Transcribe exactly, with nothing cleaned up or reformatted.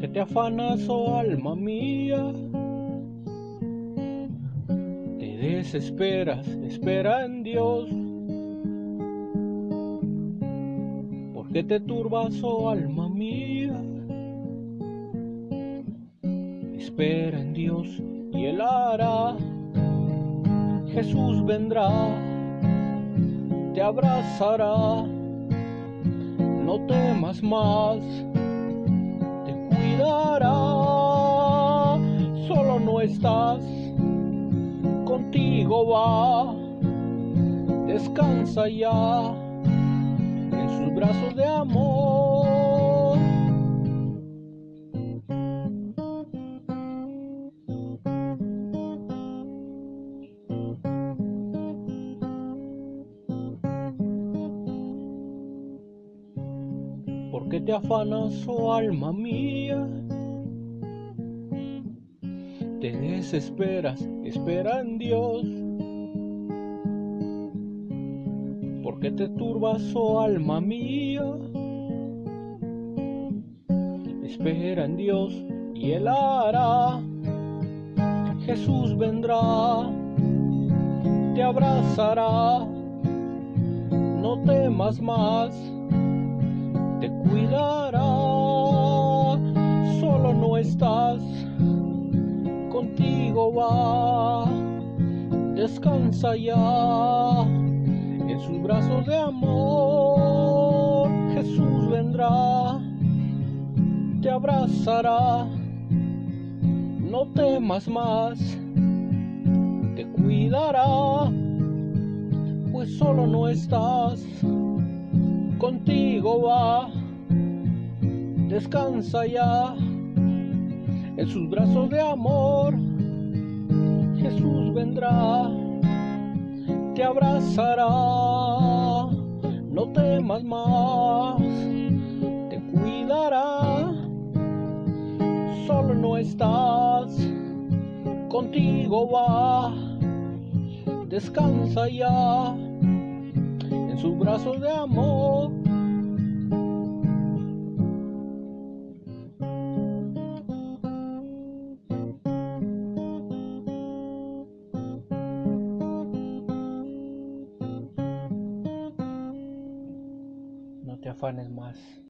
qué te afanas, oh alma mía? Te desesperas, espera en Dios. ¿Por qué te turbas, oh alma mía? Espera en Dios y Él hará. Jesús vendrá, te abrazará. No temas más, te cuidará. Solo no estás, contigo va. Descansa ya en sus brazos de amor. ¿Por qué te afanas, oh alma mía? Te desesperas, espera en Dios. ¿Por qué te turbas, oh alma mía? Espera en Dios y Él hará. Jesús vendrá, te abrazará. No temas más, te cuidará. Solo no estás, contigo va. Descansa ya en sus brazos de amor. Jesús vendrá, te abrazará. No temas más, te cuidará. Pues solo no estás, contigo va. Descansa ya en sus brazos de amor. Jesús vendrá, te abrazará. No temas más, te cuidará. Solo no estás, contigo va. Descansa ya en sus brazos de amor. No te afanes más.